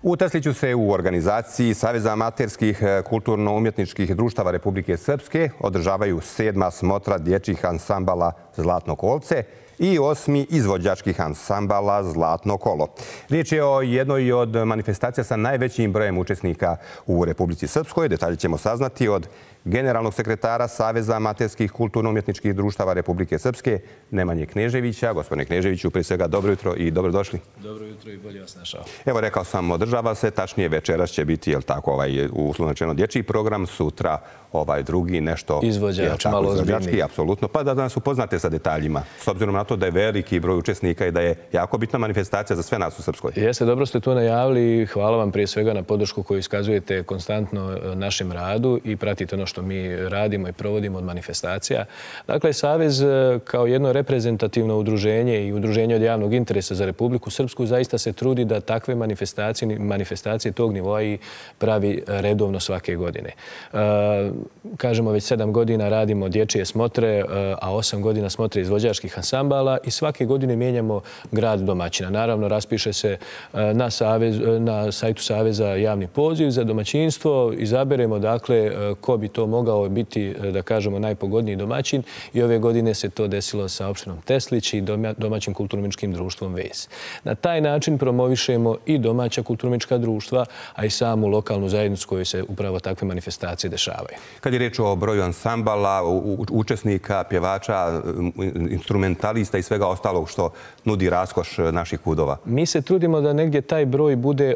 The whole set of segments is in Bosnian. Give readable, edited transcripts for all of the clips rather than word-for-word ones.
U Tesliću se u organizaciji Saveza amaterskih kulturno-umjetničkih društava Republike Srpske održavaju 7. smotra dječjih ansambala Zlatno kolce i 8. izvođačkih ansambala Zlatno kolo. Riječ je o jednoj od manifestacija sa najvećim brojem učesnika u Republici Srpskoj. Detalje ćemo saznati od generalnog sekretara Saveza amaterskih kulturno-umjetničkih društava Republike Srpske, Nemanje Kneževića. Gospodine Kneževiću, prije svega dobro jutro i dobrodošli. Dobro jutro i bolje vas našao. Evo, rekao sam, održava se, tačnije večeras će biti, jel tako, uslovno rečeno dječji program, sutra drugi, nešto izvođač, malo ozbiljniji. Apsolutno. Pa da nas upoznate sa detaljima, s obzirom na to da je veliki broj učesnika i da je jako bitna manifestacija za sve nas u Srpskoj. Jeste, dobro ste to najavili i hvala vam prije svega na podršku koju iskazujete konstantno našem radu i pratite ono što mi radimo i provodimo od manifestacija. Dakle, Savez kao jedno reprezentativno udruženje i udruženje od javnog interesa za Republiku Srpsku zaista se trudi da takve manifestacije tog nivoa i pravi redovno svake godine. Kažemo, već 7 godina radimo dječje smotre, a 8 godina smotre izvođačkih ansambala i svake godine mijenjamo grad domaćina. Naravno, raspiše se na sajtu Saveza javni poziv za domaćinstvo, izaberemo dakle ko bi to mogao biti, da kažemo, najpogodniji domaćin i ove godine se to desilo sa opštinom Teslić i domaćim kulturno-umjetničkim društvom Vez. Na taj način promovišemo i domaća kulturno-umjetnička društva, a i samu lokalnu zajednicu kojoj se upravo takve manifestacije dešavaju. Kad je riječ o broju ansambala, učesnika, pjevača, instrumentalista i svega ostalog što nudi raskoš naših kudova? Mi se trudimo da negdje taj broj bude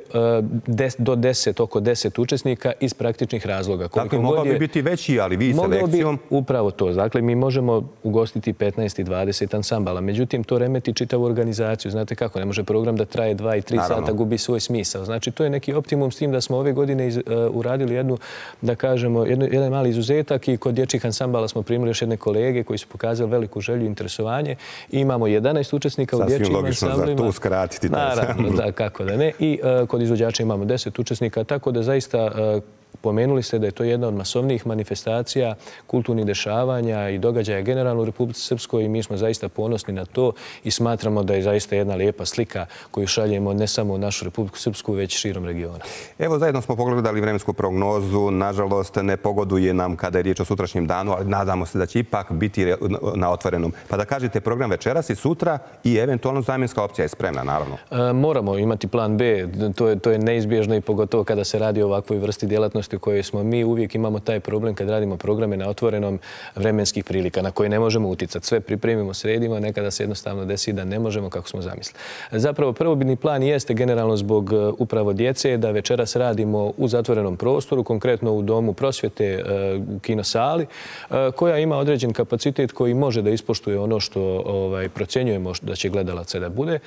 do 10, oko 10 učesnika iz praktičnih razloga. Dakle, mogao bi biti veći, ali vi selekcijom... Upravo to. Dakle, mi možemo ugostiti 15 i 20 ansambala. Međutim, to remeti čitavu organizaciju. Znate kako, ne može program da traje 2 i 3 sata, gubi svoj smisao. Znači, to je neki optimum s tim da smo ove godine uradili jednu, da kažemo, jedan mali izuzetak i kod dječjih ansambala smo primili još jedne kolege koji su pokazali veliku želju i interesovanje. I imamo 11 učesnika u dječjim ansamblima. Sasvim logično za to uskratiti. Naravno, da, kako da ne. I kod izvođača imamo 10 učesnika, tako da zaista pomenuli ste da je to jedna od masovnijih manifestacija, kulturnih dešavanja i događaja generalno u Republici Srpskoj i mi smo zaista ponosni na to i smatramo da je zaista jedna lijepa slika koju šaljemo ne samo u našu Republiku Srpsku, već širom regiona. Evo, zajedno smo pogledali vremensku prognozu. Nažalost, ne pogoduje nam kada je riječ o sutrašnjem danu, ali nadamo se da će ipak biti na otvorenom. Pa da kažete, program večeras i sutra i eventualno zamjenska opcija je spremna, naravno. Moramo imati plan B. To je neizbježno i pogotovo kada se radi o ovakvoj vrsti djelatnosti u kojoj smo mi, uvijek imamo taj problem kad radimo programe na otvorenom vremenskih prilika na koje ne možemo uticati. Sve pripremimo, sredimo, nekada se jednostavno desi da ne možemo kako smo zamislili. Zapravo, prvobitni plan jeste generalno zbog upravo djece da večeras radimo u zatvorenom prostoru, konkretno u Domu prosvjete u kinosali, koja ima određen kapacitet koji može da ispoštuje ono što procjenjujemo da će gledalaca da bude.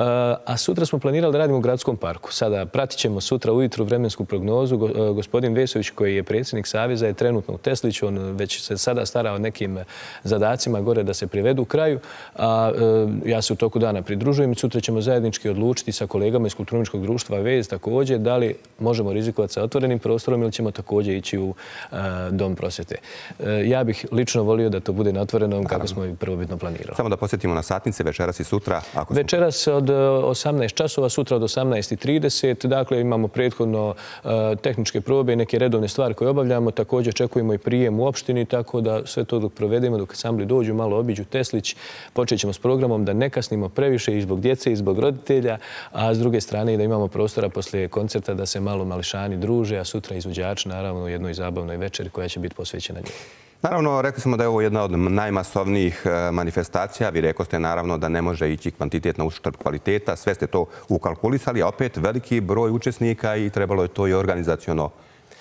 A sutra smo planirali da radimo u Gradskom parku. Sada pratit ćemo sutra ujutru vremensku prognozu. Gospodin Vesović, koji je predsjednik Saveza, je trenutno u Tesliću. On već se sada stara o nekim zadacima gore da se privedu u kraju. A ja se u toku dana pridružujem i sutra ćemo zajednički odlučiti sa kolegama iz kulturno-umjetničkog društva Vez također da li možemo rizikovati sa otvorenim prostorom ili ćemo također ići u Dom prosvjete. Ja bih lično volio da to bude na otvorenom kako smo i prvobitno planirali. Samo da posjetimo na satnice večeras i sutra. Večeras od 18 časova, sutra od 18:30. Dakle, imamo prethodno tehničke probe i neke redovne stvari koje obavljamo. Također čekujemo i prijem u opštini, tako da sve to dok provedemo, dok ansambli dođu, malo obiđu Teslić, počet ćemo s programom da ne kasnimo previše i zbog djece i zbog roditelja, a s druge strane i da imamo prostora poslije koncerta da se malo mališani druže, a sutra izvođači naravno u jednoj zabavnoj večeri koja će biti posvećena njima. Naravno, rekli smo da je ovo jedna od najmasovnijih manifestacija. Vi rekoste naravno da ne može ići kvantitet na uštrb kvaliteta. Sve ste to ukalkulisali, a opet veliki broj učesnika i trebalo je to i organizaciono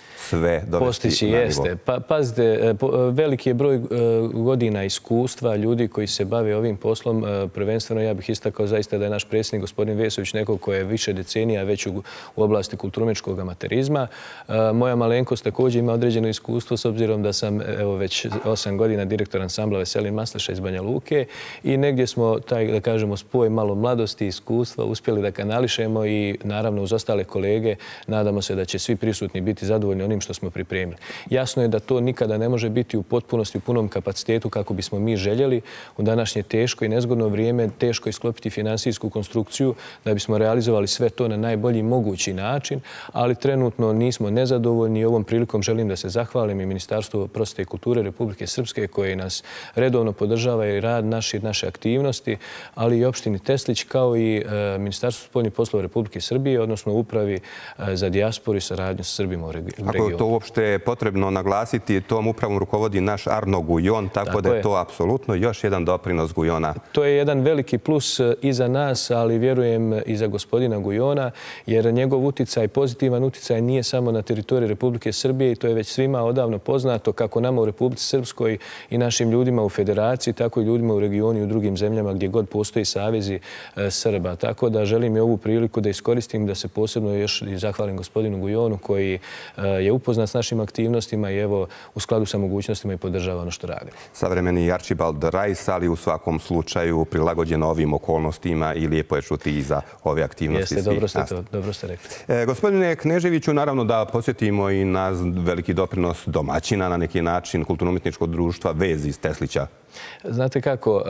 sve postići. Jeste. Pa pazite, veliki je broj godina iskustva ljudi koji se bave ovim poslom. Prvenstveno ja bih istakao zaista da je naš predsjednik gospodin Vesović neko ko je više decenija već u oblasti kulturno-umjetničkog amaterizma. Moja malenkost također ima određeno iskustvo s obzirom da sam već 8 godina direktor ansambla Veselin Maslaša iz Banja Luke i negdje smo taj, da kažemo, spoj malo mladosti i iskustva uspjeli da kanališemo i naravno uz ostale kolege nadamo se da će svi prisutni biti zadovoljni onim onim što smo pripremili. Jasno je da to nikada ne može biti u potpunosti, u punom kapacitetu kako bismo mi željeli. U današnje teško i nezgodno vrijeme teško je sklopiti finansijsku konstrukciju da bismo realizovali sve to na najbolji mogući način, ali trenutno nismo nezadovoljni i ovom prilikom želim da se zahvalim i Ministarstvu prosvjete i kulture Republike Srpske koje nas redovno podržava i rad naše aktivnosti, ali i opštini Teslić kao i Ministarstvu spoljnih poslova Republike Srbije, odnosno Upravi za dijasporu i saradnju sa Srbima u regionu. Ako je to uopšte potrebno naglasiti, tom upravom rukovodi naš Arno Gujon, tako da je to apsolutno još jedan doprinos Gujona. To je jedan veliki plus i za nas, ali vjerujem i za gospodina Gujona, jer njegov uticaj, pozitivan uticaj nije samo na teritoriji Republike Srbije i to je već svima odavno poznato kako nama u Republici Srpskoj i našim ljudima u Federaciji, tako i ljudima u regionu i u drugim zemljama gdje god postoji savezi Srba. Tako da želim i ovu priliku da iskoristim da se posebno još i zahvalim gospodinu Gujonu koji je upoznat s našim aktivnostima i evo u skladu sa mogućnostima i podržava ono što radi. Savremeni Archibald Rajs, ali u svakom slučaju prilagođeno ovim okolnostima i lijepo je čuti i za ove aktivnosti. Jeste, dobro ste rekli. Gospodine Kneževiću, naravno da posjetimo i na veliki doprinos domaćina na neki način kulturno-umjetničkog društva Vez iz Teslića. Znate kako,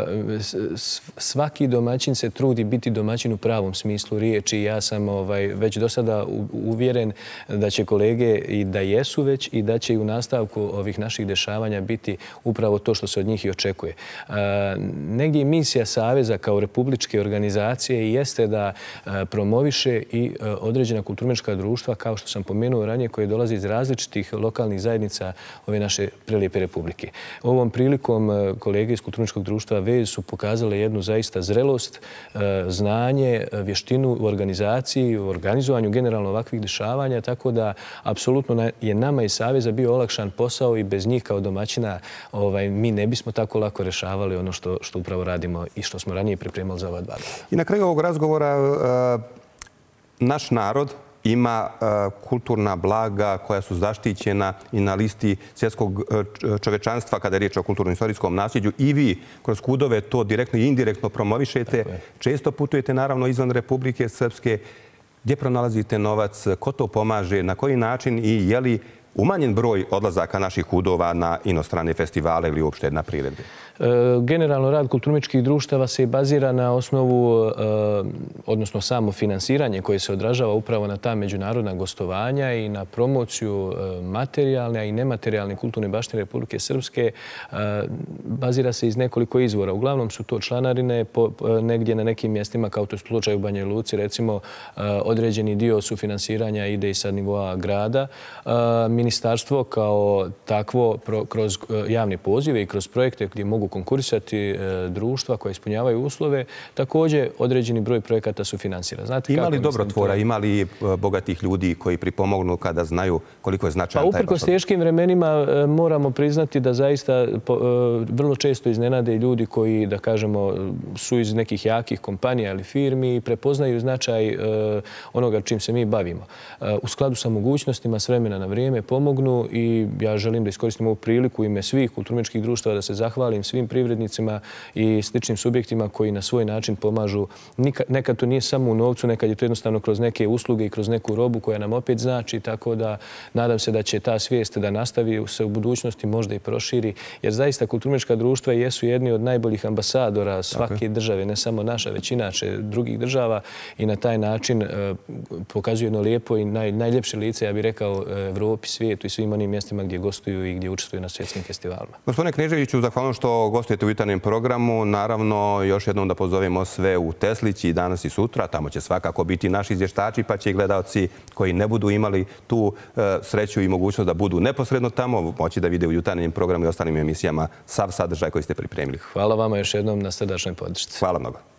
svaki domaćin se trudi biti domaćin u pravom smislu riječi. Ja sam već do sada uvjeren da će kolege i da jesu već i da će i u nastavku ovih naših dešavanja biti upravo to što se od njih i očekuje. Negdje misija Saveza kao republičke organizacije jeste da promoviše i određena kulturno-umjetnička društva, kao što sam pomenuo ranije, koje dolaze iz različitih lokalnih zajednica ove naše prelijepe republike. Ovom prilikom kolege iz kulturno-umjetničkog društva Vez su pokazale jednu zaista zrelost, znanje, vještinu u organizaciji, u organizovanju generalno ovakvih dešavanja, tako da apsolutno je nama iz Saveza bio olakšan posao i bez njih kao domaćina mi ne bismo tako lako rešavali ono što upravo radimo i što smo ranije pripremali za ova 2 dana. I na kraju ovog razgovora naš narod ima kulturna blaga koja su zaštićena i na listi svjetskog čovečanstva kada je riječ o kulturno-istorijskom nasljeđu. I vi kroz KUD-ove to direktno i indirektno promovišete. Često putujete naravno izvan Republike Srpske. Gdje pronalazite novac? Ko to pomaže? Na koji način? I je li umanjen broj odlazaka naših KUD-ova na inostrane festivale ili uopšte na priredbe? Generalno rad kulturno-umjetničkih društava se bazira na osnovu, odnosno samo finansiranje koje se odražava upravo na ta međunarodna gostovanja i na promociju materijalne, a i nematerijalne kulturne baštine Republike Srpske, bazira se iz nekoliko izvora. Uglavnom su to članarine, negdje na nekim mjestima, kao to je slučaj u Banja Luci, recimo određeni dio sufinansiranja ide i sa nivoa grada. Ministarstvo kao takvo kroz javne pozive i kroz projekte gdje mogu konkurisati društva koje ispunjavaju uslove, također određeni broj projekata su finansira. Ima li dobrotvora, ima li bogatih ljudi koji pripomognu kada znaju koliko je značajan taj posao? Uprkos teškim vremenima moramo priznati da zaista vrlo često iznenade ljudi koji, da kažemo, su iz nekih jakih kompanija ili firmi i prepoznaju značaj onoga čim se mi bavimo. U skladu sa mogućnostima s vremena na vrijeme pomognu i ja želim da iskoristim ovu priliku u ime svih kulturno-umjetničkih društava da se zahvalim svim privrednicima i sličnim subjektima koji na svoj način pomažu. Nekad to nije samo u novcu, nekad je to jednostavno kroz neke usluge i kroz neku robu koja nam opet znači, tako da nadam se da će ta svijest da nastavi se u budućnosti, možda i proširi, jer zaista kulturno-umjetnička društva jesu jedni od najboljih ambasadora svake države, ne samo naša, već inače drugih država i na taj način pokazuju jedno lijepo i najljepše lice, ja bih rekao, Evropi, svijetu i svim onim mjestima gdje gostuju i gdje učestvuju na svjetskim festivalima. Gospodine Kneževiću, zahvalno što gostujete u jutarnjem programu. Naravno, još jednom da pozovemo sve u Teslić i danas i sutra. Tamo će svakako biti naši izvještači, pa će i gledalci koji ne budu imali tu sreću i mogućnost da budu neposredno tamo, moći da vide u jutarnjem programu i ostalim emisijama sav sadržaj koji ste pripremili. Hvala vama još jednom na srdačnoj podršci. Hvala mnogo.